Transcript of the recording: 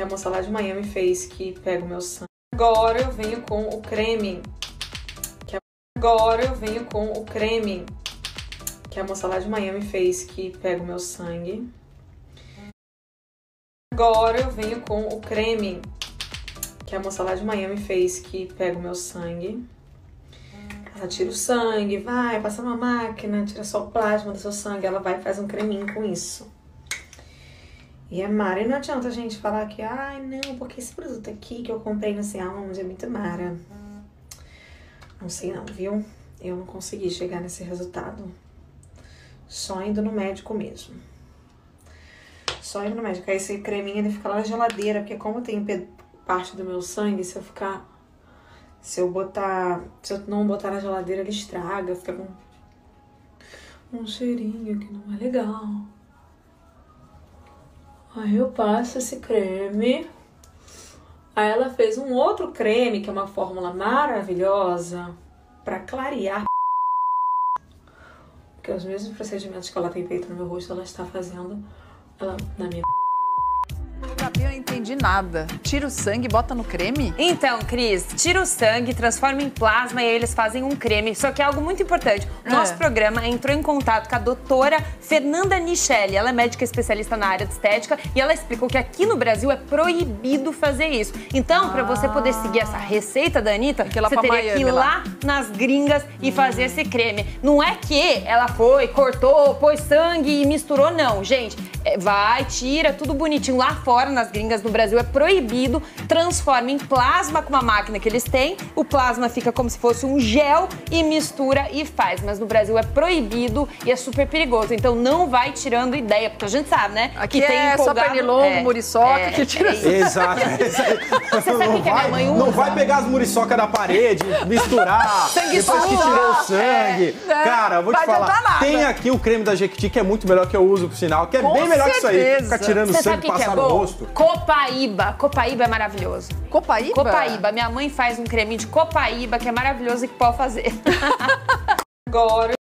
que a moça lá de Miami fez, que pega o meu sangue. Agora eu venho com o creme. Agora eu venho com o creme que a moça lá de Miami fez, que pega o meu sangue. Agora eu venho com o creme que a moça lá de Miami fez, que pega o meu sangue. Ela tira o sangue, vai, passa uma máquina, tira só o plasma do seu sangue, ela vai e faz um creminho com isso. E é mara. E não adianta a gente falar que, ai, não, porque esse produto aqui que eu comprei no onde é muito mara. Não sei não, viu? Eu não consegui chegar nesse resultado. Só indo no médico mesmo. Só indo no médico. Aí esse creminho ele fica lá na geladeira, porque como tem parte do meu sangue, se eu não botar na geladeira, ele estraga, fica com um cheirinho que não é legal. Aí eu passo esse creme. Aí ela fez um outro creme, que é uma fórmula maravilhosa pra clarear. Porque os mesmos procedimentos que ela tem feito no meu rosto, ela está fazendo na minha. Eu não entendi nada. Tira o sangue e bota no creme? Então, Cris, tira o sangue, transforma em plasma e aí eles fazem um creme. Só que é algo muito importante. Nosso programa entrou em contato com a doutora Fernanda Nichelli. Ela é médica especialista na área de estética e ela explicou que aqui no Brasil é proibido fazer isso. Então, para você poder seguir essa receita da Anitta, você teria que ir lá nas gringas e fazer esse creme. Não é que ela foi, cortou, pôs sangue e misturou, não. Gente, vai, tira, tudo bonitinho. Lá fora, nas gringas, no Brasil é proibido, transforma em plasma com uma máquina que eles têm, o plasma fica como se fosse um gel e mistura e faz, mas no Brasil é proibido e é super perigoso, então não vai tirando ideia, porque a gente sabe, né? Aqui que tem só pernilongo, muriçoca, que tira... Exato. Você sabe o que a minha mãe usa? Não vai pegar as muriçocas da parede, misturar, depois que tirou o sangue. Cara, eu vou te falar, tem aqui o creme da Jequiti, que é muito melhor, que eu uso, por sinal, que é bem melhor que isso aí, ficar tirando sangue e passar no rosto. Copaíba. Copaíba é maravilhoso. Copaíba? Copaíba. Minha mãe faz um creminho de copaíba que é maravilhoso e que pode fazer. Agora